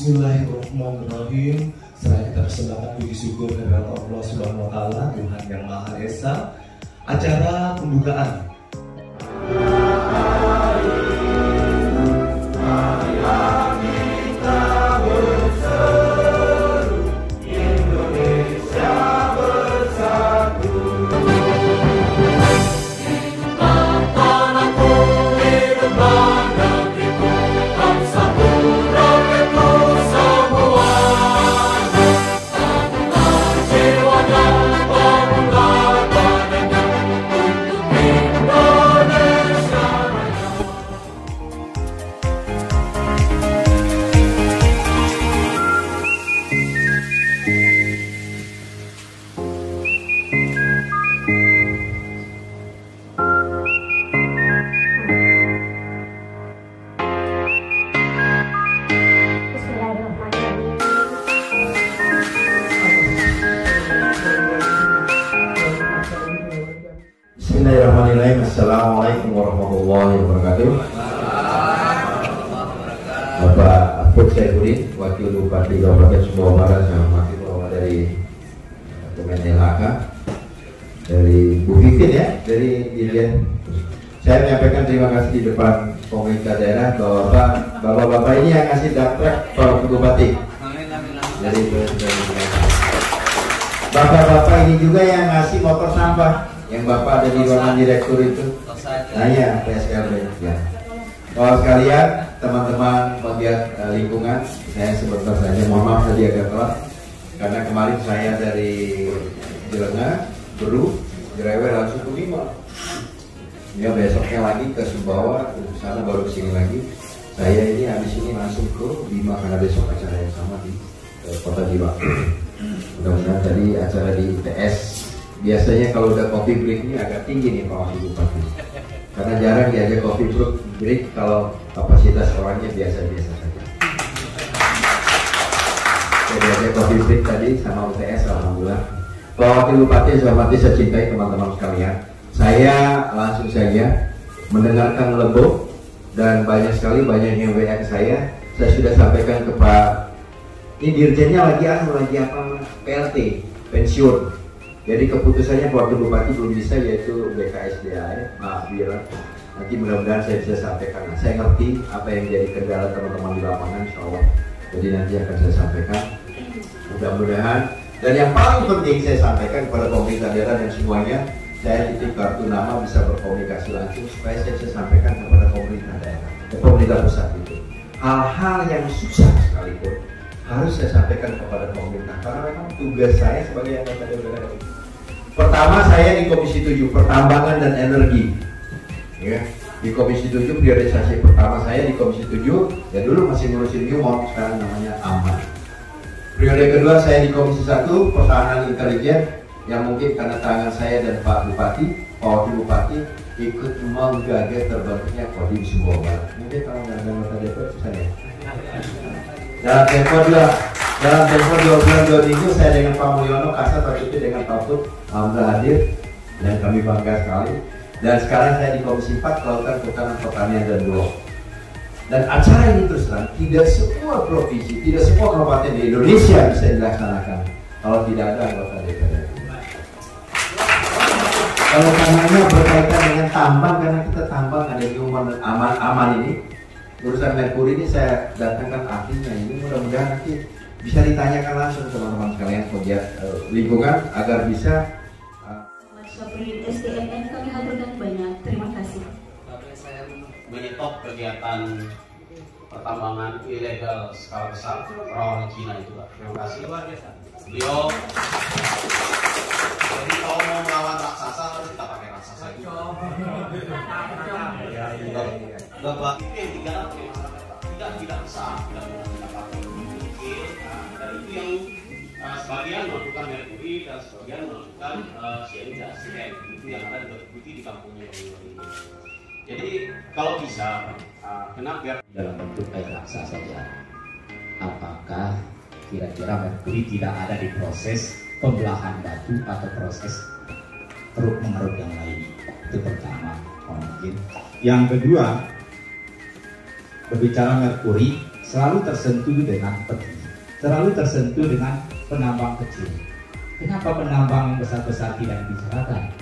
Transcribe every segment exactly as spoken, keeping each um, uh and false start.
Bismillahirrahmanirrahim. Setelah kita persembahkan puji syukur kepada Allah Subhanahu wa Ta'ala, Tuhan yang Maha Esa, acara pembukaan Bismillahirrahmanirrahim. Assalamualaikum warahmatullahi wabarakatuh. Bapak Abdul Saifuddin, Wakil Bupati Kabupaten Sumbawa Barat, saya hormati Bapak dari Kementerian L H K, dari Bu Vivin ya, dari Dirjen. Saya menyampaikan terima kasih di depan pemerintah daerah bahwa bapak-bapak ini yang kasih daftar Pak Bupati. Dari bapak-bapak ini juga yang ngasih motor sampah. Yang Bapak ada di ruangan direktur itu. Nah ya, P S L B ya. Bapak sekalian, teman-teman pegiat uh, lingkungan, saya sebentar saja, mohon maaf tadi agak telat karena kemarin saya dari Jelenga, Beru, Jerewe langsung ke Bima. Ya besoknya lagi ke Sumbawa, ke sana baru kesini lagi. Saya ini habis ini langsung ke Bima karena besok acara yang sama di uh, Kota Bima. Mudah-mudahan tadi acara di T S. Biasanya kalau udah coffee break ini agak tinggi nih Pak Wakil Bupati, karena jarang diajak coffee break kalau kapasitas orangnya biasa-biasa saja. Saya diajak coffee break tadi sama U T S, alhamdulillah. Pak Wakil Bupati, saya hormati, saya cintai teman-teman sekalian. Saya langsung saja mendengarkan lembut dan banyak sekali banyak yang W A ke saya. Saya sudah sampaikan ke Pak, ini dirjennya lagi anu lagi apa? P L T, pensiun. Jadi keputusannya Wakil Bupati belum bisa, yaitu B K S D A ya, maaf biar nanti mudah-mudahan saya bisa sampaikan. Nah, saya ngerti apa yang jadi kendala teman-teman di lapangan, insya Allah. Jadi nanti akan saya sampaikan. Mudah-mudahan. Dan yang paling penting saya sampaikan kepada pemerintah daerah dan semuanya, saya titip kartu nama bisa berkomunikasi langsung supaya saya bisa sampaikan kepada pemerintah daerah, ke pemerintah pusat itu. Hal-hal yang susah sekalipun harus saya sampaikan kepada pemerintah karena memang tugas saya sebagai anggota D P R. Pertama, saya di Komisi tujuh Pertambangan dan Energi ya. Di Komisi tujuh priorisasi pertama saya di Komisi tujuh, ya dulu masih ngurusin Newmont, sekarang namanya Aman. Periode kedua saya di Komisi satu Pertahanan Intelijen, yang mungkin karena tangan saya dan Pak Bupati, Pak Wakil Bupati ikut menggagas terbentuknya Kodim Sumbawa Barat. Mungkin kalau nggak ada anggota D P R saya. Dalam tempo dua, dalam tempo dua bulan dua minggu saya dengan Pak Mulyono Kasat, waktu itu dengan Pak Put, alhamdulillah hadir dan kami bangga sekali. Dan sekarang saya di Komisi empat Kelautan, Perikanan, Pertanian dan Bulog. Dan acara ini terus terang tidak semua provinsi, tidak semua kabupaten di Indonesia bisa dilaksanakan kalau tidak ada anggota D P R. Kalau karenanya berkaitan dengan tambang, karena kita tambang ada Newmont dan aman-aman ini. Urusan Merkuri ini saya datangkan ahlinya, ini mudah-mudahan nanti bisa ditanyakan langsung teman-teman sekalian pegiat uh, lingkungan agar bisa uh, S D M N kami haturkan banyak terima kasih. Saya menyetop kegiatan pertambangan ilegal skala besar rawan Cina itu Pak. Terima kasih luar biasa. Beliau jadi kalau mau melawan raksasa harus kita pakai raksasa itu. Bapak itu yang digarap oleh masyarakat tidak tidak besar, tidak menggunakan kecil, dan itu yang uh, sebagian melakukan merkuri dan sebagian melakukan cyanida, uh, C N itu yang ada di di kampungnya ini. Jadi kalau bisa, uh, kenapa biar dalam bentuk air raksa saja? Apakah kira-kira merkuri tidak ada di proses pembelahan batu atau proses terus mengeruk yang lain? Itu pertama, mungkin. Yang kedua, berbicara merkuri, selalu tersentuh dengan peti, selalu tersentuh dengan penambang kecil. Kenapa penambang yang besar-besar tidak dibicarakan?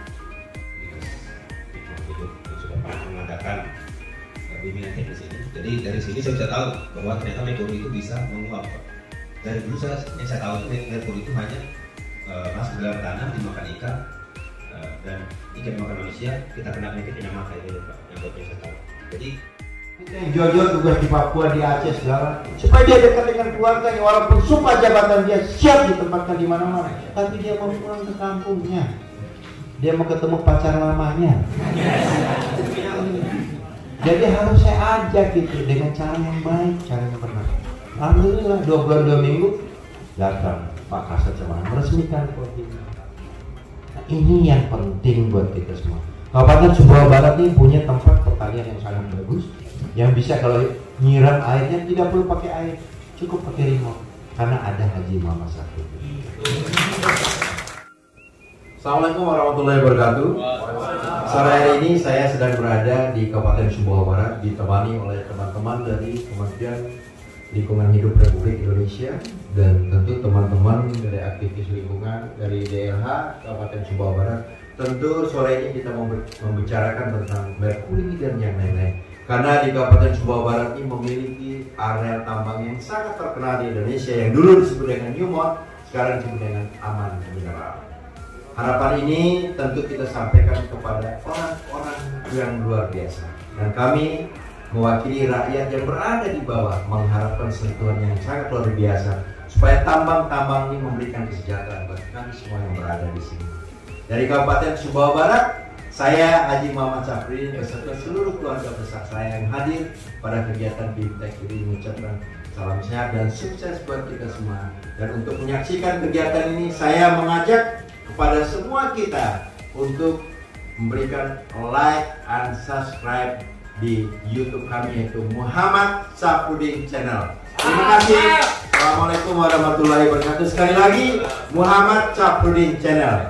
Itu sudah pernah mengadakan bimbingan teknis ini. Jadi dari sini saya bisa tahu bahwa ternyata merkuri itu bisa menguap. Dari dulu saya yang saya tahu itu merkuri itu hanya uh, masuk dalam tanah dimakan ikan uh, dan ikan makan manusia, kita kena penyakit penyamar itu Pak, yang buat saya tahu. Jadi yang jujur tugas di Papua, di Aceh segala, supaya dia dekat dengan keluarganya, walaupun sumpah jabatan dia siap ditempatkan di mana-mana, tapi dia mau pulang ke kampungnya, dia mau ketemu pacar lamanya. Jadi harus saya ajak gitu dengan cara yang baik, cara yang benar. Alhamdulillah dua bulan dua minggu datang Pak Kasat sama meresmikan koordinat. Nah, ini yang penting buat kita semua. Kabupaten Sumbawa Barat ini punya tempat pertanian yang sangat bagus, yang bisa kalau nyiram airnya tidak perlu pakai air, cukup pakai remote, karena ada Haji Muhammad Syafruddin. Assalamualaikum warahmatullahi wabarakatuh. Sore hari ini saya sedang berada di Kabupaten Sumbawa Barat, ditemani oleh teman-teman dari Kementerian Lingkungan Hidup Republik Indonesia dan tentu teman-teman dari aktivis lingkungan dari D L H Kabupaten Sumbawa Barat. Tentu sore ini kita mau membicarakan tentang merkuri dan yang lain-lain. Karena di Kabupaten Sumbawa Barat ini memiliki area tambang yang sangat terkenal di Indonesia, yang dulu disebut dengan Newmont, sekarang disebut dengan Aman Mineral. Harapan ini tentu kita sampaikan kepada orang-orang yang luar biasa, dan kami mewakili rakyat yang berada di bawah mengharapkan sentuhan yang sangat luar biasa supaya tambang-tambang ini memberikan kesejahteraan bagi kami semua yang berada di sini. Dari Kabupaten Sumbawa Barat, saya Haji Muhammad Syafruddin beserta seluruh keluarga besar saya yang hadir pada kegiatan BIMTEK ini mengucapkan salam sehat dan sukses buat kita semua. Dan untuk menyaksikan kegiatan ini, saya mengajak kepada semua kita untuk memberikan like and subscribe di YouTube kami, yaitu Muhammad Syafruddin Channel. Terima kasih. Assalamualaikum warahmatullahi wabarakatuh. Sekali lagi, Muhammad Syafruddin Channel.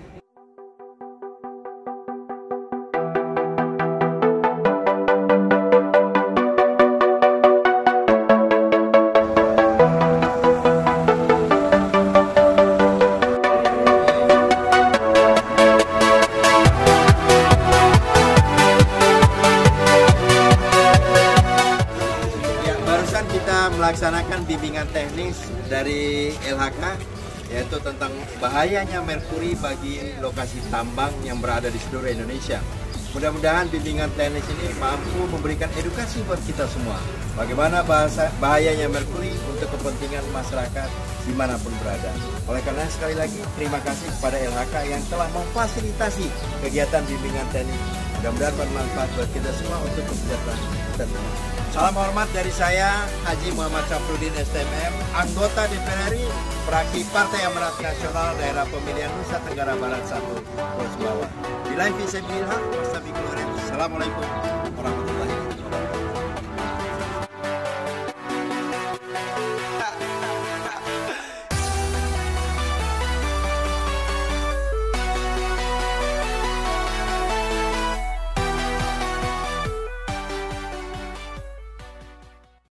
Kita melaksanakan bimbingan teknis dari L H K, yaitu tentang bahayanya merkuri bagi lokasi tambang yang berada di seluruh Indonesia. Mudah-mudahan bimbingan teknis ini mampu memberikan edukasi buat kita semua, bagaimana bahasa, bahayanya merkuri untuk kepentingan masyarakat dimanapun berada. Oleh karena sekali lagi terima kasih kepada L H K yang telah memfasilitasi kegiatan bimbingan teknis. Mudah-mudahan bermanfaat buat kita semua untuk kesejahteraan kita semua. Salam hormat dari saya, Haji Muhammad Syafruddin S T M M, anggota D P R R I, fraksi Partai Amanat Nasional Daerah Pemilihan Nusa Tenggara Barat satu, Pulau Sumbawa. Billahi fi sabilillah, wassalamualaikum warahmatullahi wabarakatuh.